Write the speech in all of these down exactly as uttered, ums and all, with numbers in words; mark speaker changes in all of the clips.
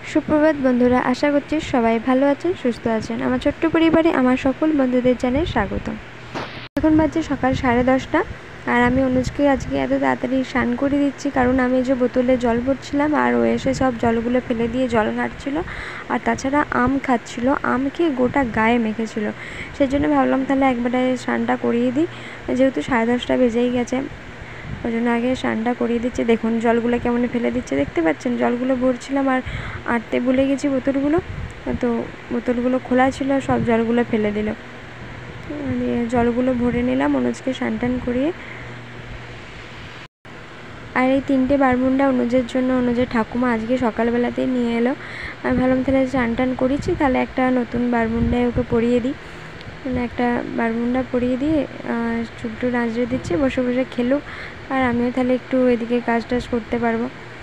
Speaker 1: সুপ্রভাত বন্ধুরা, আশা করছি সবাই ভালো আছেন, সুস্থ আছেন। আমার ছোট্ট পরিবারে আমার সকল বন্ধুদের জানাই স্বাগতম। এখন বাজে সকাল সাড়ে দশটা, আর আমি অনুজকে আজকে এত তাড়াতাড়ি স্নান করে দিচ্ছি কারণ আমি যে বোতলে জল ভরছিলাম আর ও এসে সব জলগুলো ফেলে দিয়ে জল ঘাটছিল, আর তাছাড়া আম খাচ্ছিল, আম খেয়ে গোটা গায়ে মেখেছিল। সেই জন্য ভাবলাম তাহলে একবারে স্নানটা করিয়ে দিই, যেহেতু সাড়ে দশটা বেজেই গেছে, ওই জন্য আগে স্নানটা করিয়ে দিচ্ছি। দেখুন জলগুলো কেমন ফেলে দিচ্ছে, দেখতে পাচ্ছেন? জলগুলো ভরছিলাম আর আটতে ভুলে গেছি বোতলগুলো, তো বোতলগুলো খোলা ছিল, সব জলগুলো ফেলে দিল। দিয়ে জলগুলো ভরে নিলাম অনুজকে স্নান টান করিয়ে। আর এই তিনটে বারমুন্ডা অনুজের জন্য অনুজের ঠাকুমা আজকে সকালবেলাতেই নিয়ে এলো। আমি ভাবলাম তাহলে স্নান টান করেছি, তাহলে একটা নতুন বারমুন্ডায় ওকে পরিয়ে দিই। মানে একটা বারমুন্ডা পরিয়ে দিয়ে চুপটু নাচড়ে দিচ্ছি, বসে বসে খেলুক, আর আমিও তাহলে একটু এদিকে কাজ টাজ করতে পারবো।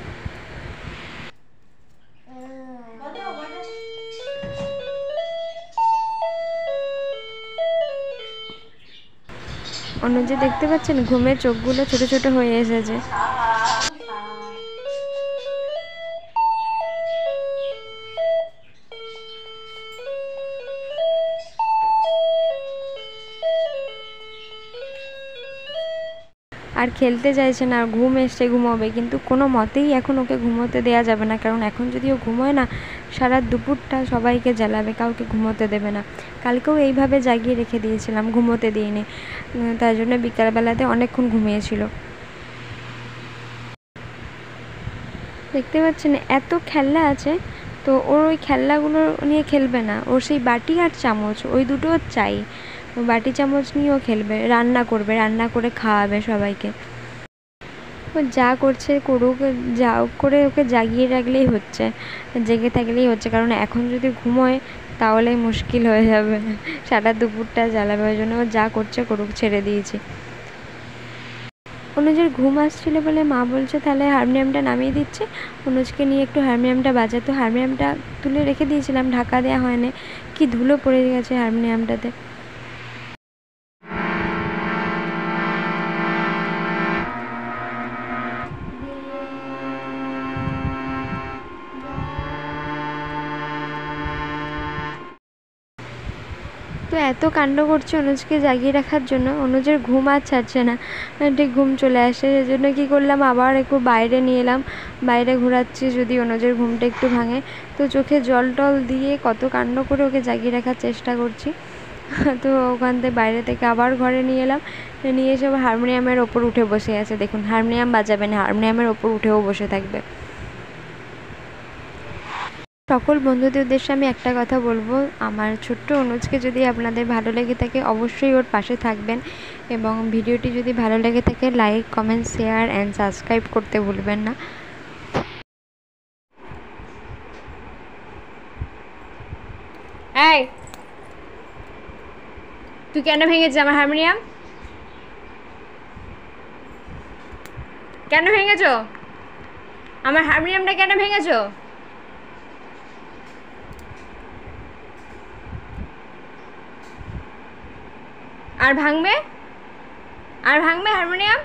Speaker 1: অনুজে দেখতে পাচ্ছেন ঘুমের চোখগুলো ছোট ছোট হয়ে এসেছে। আর খেলতে চাইছে না, ঘুম এসছে, ঘুমোবে, কিন্তু কোনো মতেই এখন ওকে ঘুমোতে দেওয়া যাবে না, কারণ এখন যদি ও ঘুমোয় না সারা দুপুরটা সবাইকে জ্বালাবে, কাউকে ঘুমোতে দেবে না। কালকেও এইভাবে জাগিয়ে রেখে দিয়েছিলাম, ঘুমোতে দিইনি, তাই জন্য বিকালবেলাতে অনেকক্ষণ ঘুমিয়েছিল। দেখতে পাচ্ছেন এত খেলনা আছে, তো ওর ওই খেলনাগুলো নিয়ে খেলবে না, ওর সেই বাটি আর চামচ ওই দুটো চাই। বাটি চামচ নিয়েও খেলবে, রান্না করবে, রান্না করে খাওয়াবে সবাইকে। ও যা করছে করুক, যা করে ওকে জাগিয়ে রাখলেই হচ্ছে, জেগে থাকলেই হচ্ছে, কারণ এখন যদি ঘুমোয় তাহলে মুশকিল হয়ে যাবে, সারা দুপুরটা জ্বালাবে। ওই জন্য ও যা করছে করুক, ছেড়ে দিয়েছি। অনুজের ঘুম আসছিলো বলে মা বলছে তাহলে হারমোনিয়ামটা নামিয়ে দিচ্ছে, অনুজকে নিয়ে একটু হারমোনিয়ামটা বাজাতো। হারমোনিয়ামটা তুলে রেখে দিয়েছিলাম, ঢাকা দেওয়া হয়নি, কি ধুলো পড়ে গেছে হারমোনিয়ামটাতে। তো এত কাণ্ড করছে অনুজকে জাগিয়ে রাখার জন্য, অনুজের ঘুম আর ছাড়ছে না, ঠিক ঘুম চলে আসে। সেই জন্য কী করলাম, আবার একটু বাইরে নিয়ে এলাম, বাইরে ঘোরাচ্ছি যদি অনুজের ঘুমটা একটু ভাঙে। তো চোখে জল টল দিয়ে কত কাণ্ড করে ওকে জাগিয়ে রাখার চেষ্টা করছি। তো ওখান থেকে বাইরে থেকে আবার ঘরে নিয়ে এলাম, নিয়ে এসে হারমোনিয়ামের ওপর উঠে বসে আছে। দেখুন হারমোনিয়াম বাজাবে না, হারমোনিয়ামের ওপর উঠেও বসে থাকবে। সকল বন্ধুদের উদ্দেশ্যে আমি একটা কথা বলবো, আমার ছোট্ট অনুজকে যদি আপনাদের ভালো লেগে থাকে অবশ্যই ওর পাশে থাকবেন, এবং ভিডিওটি যদি ভালো লেগে থাকে like, comment, share and subscribe করতে ভুলবেন না। এই তুই কেন ভেঙেছিস আমার হারমোনিয়াম? কেন ভেঙেছো আমার হারমোনিয়ামটা? কেন ভেঙেছো? আর ভাঙবে? আর ভাঙবে হারমোনিয়াম?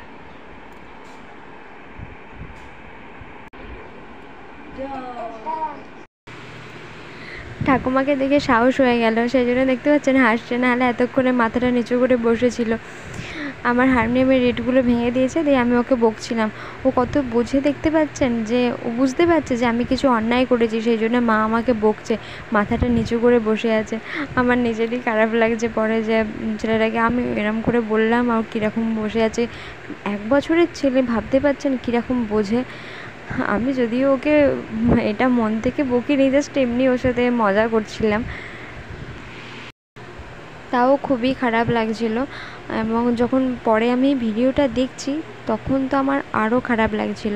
Speaker 1: ঠাকুমাকে দেখে সাহস হয়ে গেল, সেই জন্য দেখতে পাচ্ছেন হাসছে, না হলে এতক্ষণে মাথাটা নিচু করে বসেছিল। আমার হারমোনিয়ামের রেটগুলো ভেঙে দিয়েছে, দিয়ে আমি ওকে বকছিলাম। ও কত বোঝে, দেখতে পাচ্ছেন যে ও বুঝতে পারছে যে আমি কিছু অন্যায় করেছি, সেই জন্য মা আমাকে বকছে, মাথাটা নিচু করে বসে আছে। আমার নিজেরই খারাপ লাগছে পরে যে ছেলেটাকে আমি এরম করে বললাম আর কীরকম বসে আছে। এক বছরের ছেলে, ভাবতে পারছেন কীরকম বোঝে। আমি যদিও ওকে এটা মন থেকে বকিনি, জাস্ট এমনি ওর সাথে মজা করছিলাম, তাও খুবই খারাপ লাগছিল। এবং যখন পরে আমি ভিডিওটা দেখছি তখন তো আমার আরও খারাপ লাগছিল।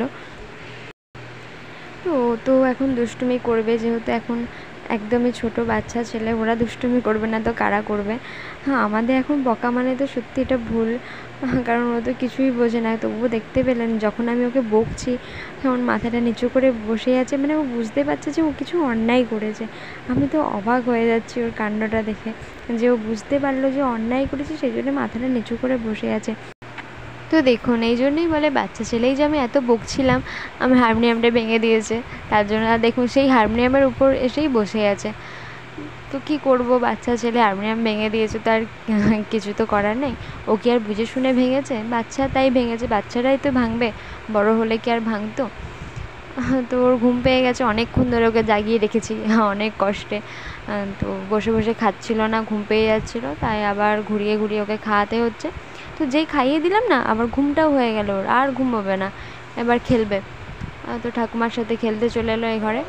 Speaker 1: তো ও তো এখন দুষ্টুমি করবে, যেহেতু এখন একদমই ছোট বাচ্চা ছেলে, ওরা দুষ্টুমি করবে না তো কারা করবে? হ্যাঁ, আমাদের এখন বকা মানে তো সত্যি এটা ভুল, কারণ ও তো কিছুই বোঝে না। তবুও দেখতে পেলেন যখন আমি ওকে বকছি তখন মাথাটা নিচু করে বসে আছে, মানে ও বুঝতে পারছে যে ও কিছু অন্যায় করেছে। আমি তো অবাক হয়ে যাচ্ছি ওর কাণ্ডটা দেখে, যে ও বুঝতে পারলো যে অন্যায় করেছে, সেই জন্য মাথাটা নিচু করে বসে আছে। তো তো দেখুন এই জন্যই বলে বাচ্চা ছেলেই যে আমি এত বকছিলাম, আমার হারমোনিয়ামটা ভেঙে দিয়েছে তার জন্য। আর দেখুন সেই হারমোনিয়ামের উপর এসেই বসে আছে। তো কী করব, বাচ্চা ছেলে হারমোনিয়াম ভেঙে দিয়েছে, তার কিছু তো করার নেই। ও কি আর বুঝে শুনে ভেঙেছে? বাচ্চা তাই ভেঙেছে, বাচ্চারাই তো ভাঙবে, বড় হলে কি আর ভাঙতো? তো ওর ঘুম পেয়ে গেছে, অনেকক্ষণ ধরে ওকে জাগিয়ে রেখেছি অনেক কষ্টে। তো বসে বসে খাচ্ছিল না, ঘুম পেয়ে যাচ্ছিলো, তাই আবার ঘুরিয়ে ঘুরিয়ে ওকে খাওয়াতে হচ্ছে। তো যেই খাইয়ে দিলাম না, আবার ঘুমটাও হয়ে গেল ওর, আর ঘুমোবে না, এবার খেলবে। তো ঠাকুমার সাথে খেলতে চলে এলো এই ঘরে।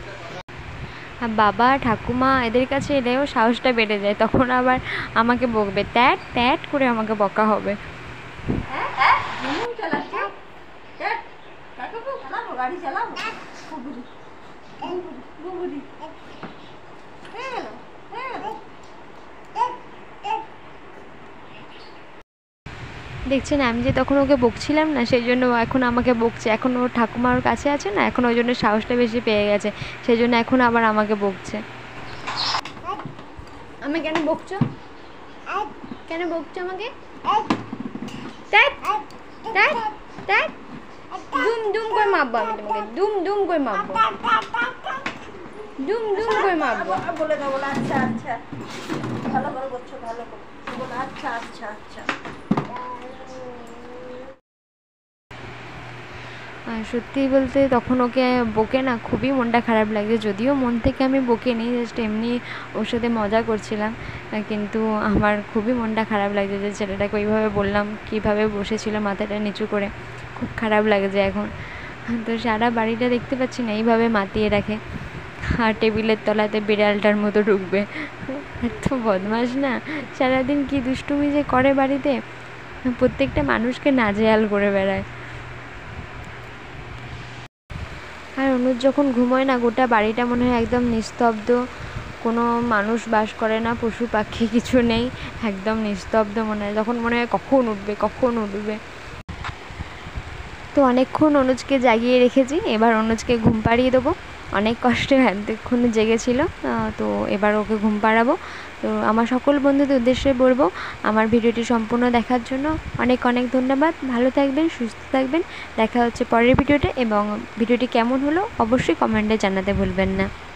Speaker 1: বাবা ঠাকুমা এদের কাছে এলেও সাহসটা বেড়ে যায়, তখন আবার আমাকে বকবে, ট্যাট ট্যাট করে আমাকে বকা হবে। দেখছেন আমি যে তখন ওকে বকছিলাম না, সেই জন্য এখন আমাকে বকছে। এখন ওর ঠাকুমা ওর কাছে আছে না, এখন ওই জন্য সাহসটা বেশি পেয়ে গেছে, সেই জন্য এখন আবার আমাকে বকছে। আমি কেন বকছো? কেন বকছো আমাকে? দুম দুম করে মারবো আমি তোমাকে, দুম দুম করে মারবো, দুম দুম করে মারবো।
Speaker 2: বলে দাও, বলে আচ্ছা আচ্ছা, ভালো করে বলছো, ভালো করে বলে আচ্ছা আচ্ছা আচ্ছা।
Speaker 1: সত্যি বলতে তখন ওকে বকে না খুবই মনটা খারাপ লাগছে, যদিও মন থেকে আমি বকে নিই, জাস্ট এমনি ওর সাথে মজা করছিলাম, কিন্তু আমার খুবই মনটা খারাপ লাগছে যে ছেলেটাকে ওইভাবে বললাম, কীভাবে বসেছিল মাথাটা নিচু করে, খুব খারাপ লাগছে এখন। তো সারা বাড়িটা দেখতে পাচ্ছি না এইভাবে মাতিয়ে রাখে, আর টেবিলের তলাতে বিড়ালটার মতো ঢুকবে। এত বদমাস না, সারাদিন কি দুষ্টুমি যে করে বাড়িতে, প্রত্যেকটা মানুষকে নাজেহাল করে বেড়ায়। আর অনুজ যখন ঘুমোয় না, গোটা বাড়িটা মনে হয় একদম নিস্তব্ধ, কোনো মানুষ বাস করে না, পশু পাখি কিছু নেই, একদম নিস্তব্ধ মনে হয়, তখন মনে হয় কখন উঠবে কখন উঠবে। তো অনেকক্ষণ অনুজকে জাগিয়ে রেখেছি, এবার অনুজকে ঘুম পাড়িয়ে দেবো, অনেক কষ্টে এতক্ষণ জেগেছিল, তো এবার ওকে ঘুম পাড়াবো। তো আমার সকল বন্ধুদের উদ্দেশ্যে বলবো আমার ভিডিওটি সম্পূর্ণ দেখার জন্য অনেক অনেক ধন্যবাদ। ভালো থাকবেন, সুস্থ থাকবেন, দেখা হচ্ছে পরের ভিডিওতে, এবং ভিডিওটি কেমন হলো অবশ্যই কমেন্টে জানাতে ভুলবেন না।